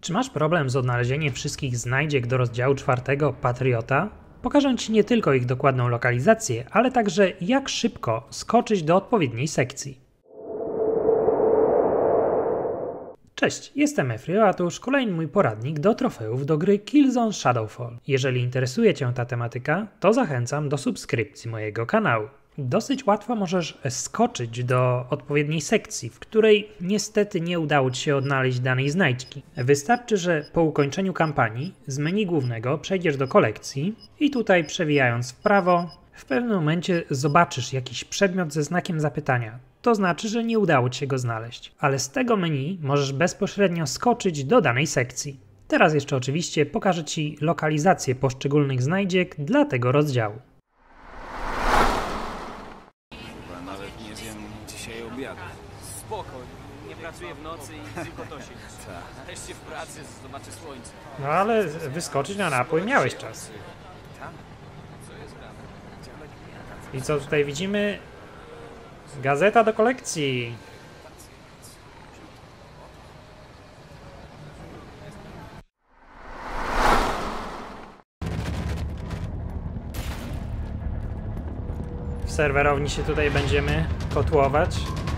Czy masz problem z odnalezieniem wszystkich znajdziek do rozdziału 4 Patriota? Pokażę Ci nie tylko ich dokładną lokalizację, ale także jak szybko skoczyć do odpowiedniej sekcji. Cześć, jestem Efrio, a to już kolejny mój poradnik do trofeów do gry Killzone Shadowfall. Jeżeli interesuje Cię ta tematyka, to zachęcam do subskrypcji mojego kanału. Dosyć łatwo możesz skoczyć do odpowiedniej sekcji, w której niestety nie udało Ci się odnaleźć danej znajdźki. Wystarczy, że po ukończeniu kampanii z menu głównego przejdziesz do kolekcji i tutaj przewijając w prawo, w pewnym momencie zobaczysz jakiś przedmiot ze znakiem zapytania. To znaczy, że nie udało Ci się go znaleźć, ale z tego menu możesz bezpośrednio skoczyć do danej sekcji. Teraz jeszcze oczywiście pokażę Ci lokalizację poszczególnych znajdziek dla tego rozdziału. Nawet nie zjem dzisiaj obiadu. Spoko, nie pracuję w nocy i tylko to się. Nareszcie w pracy zobaczę słońce. No ale wyskoczyć na napój miałeś czas. I co tutaj widzimy? Gazeta do kolekcji. W serwerowni się tutaj będziemy kotłować.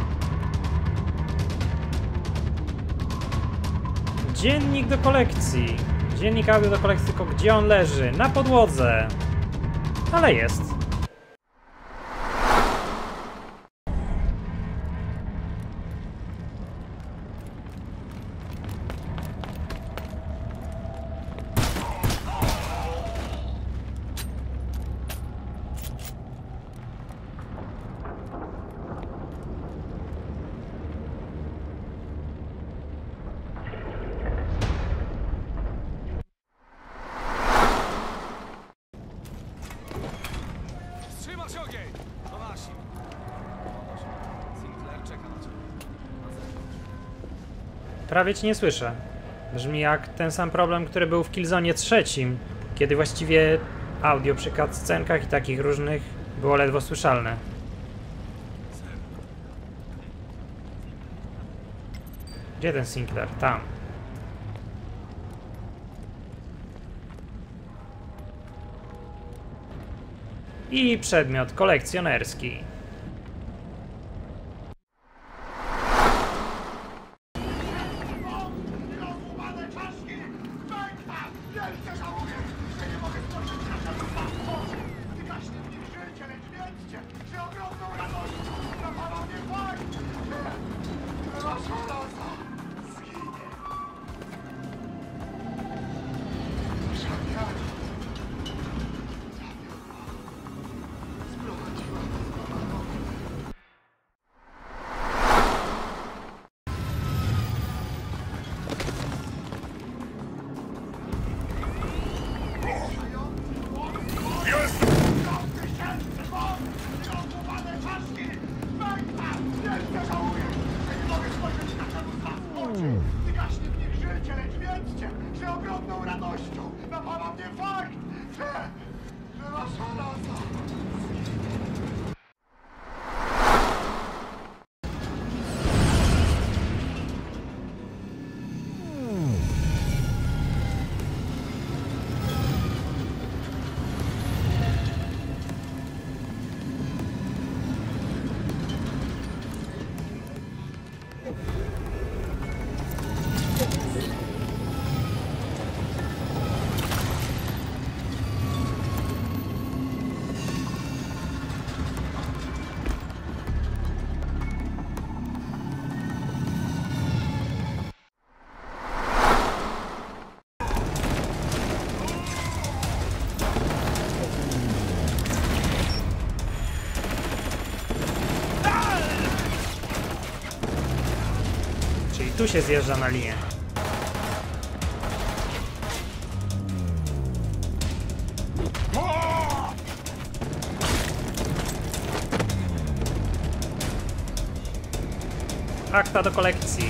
Dziennik do kolekcji. Dziennik audio do kolekcji, tylko gdzie on leży? Na podłodze. Ale jest. Trzymasz ogień! To nasi. Sinclair czeka na ciebie. Prawie Cię nie słyszę. Brzmi jak ten sam problem, który był w Killzone 3, kiedy właściwie audio przy cutscenkach i takich różnych było ledwo słyszalne. Gdzie ten Sinclair? Tam. I przedmiot kolekcjonerski. Wygaśnie w nich życie, lecz wiedzcie, że ogromną radością napawa mnie fakt, że nasza rasa Czyli tu się zjeżdża na linię. Akta do kolekcji.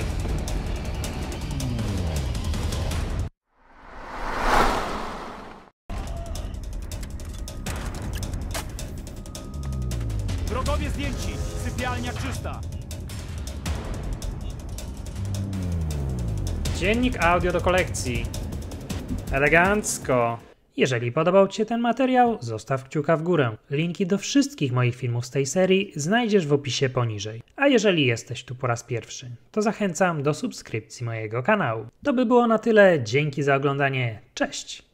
Wrogowie zdjęci! Sypialnia czysta! Dziennik audio do kolekcji. Elegancko. Jeżeli podobał Ci się ten materiał, zostaw kciuka w górę. Linki do wszystkich moich filmów z tej serii znajdziesz w opisie poniżej. A jeżeli jesteś tu po raz pierwszy, to zachęcam do subskrypcji mojego kanału. To by było na tyle. Dzięki za oglądanie. Cześć!